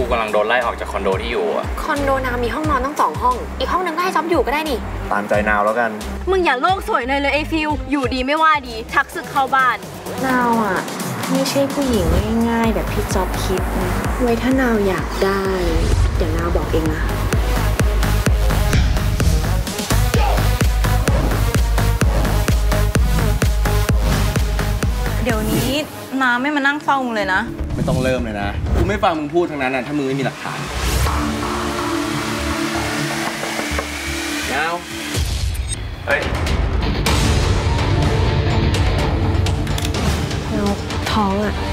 กำลังโดนไล่ออกจากคอนโดที่อยู่อะคอนโดนาวมีห้องนอนต้อง2 ห้องอีกห้องนึงก็ให้จ๊อบอยู่ก็ได้นี่ตามใจนาวแล้วกันมึงอย่าโลกสวยเลยไอฟิลอยู่ดีไม่ว่าดีชักศึกเข้าบ้านนาวอ่ะไม่ใช่ผู้หญิงง่ายๆแบบพี่จ๊อบคิดนะไว้ถ้านาวอยากได้เดี๋ยวนาวบอกเองนะเดี๋ยวนี้น้าไม่มานั่งเฝ้ามึงเลยนะไม่ต้องเริ่มเลยนะกูไม่ฟังมึงพูดทั้งนั้นนะถ้ามึงไม่มีหลักฐานนาวเฮ้ยนาวท้องอ่ะ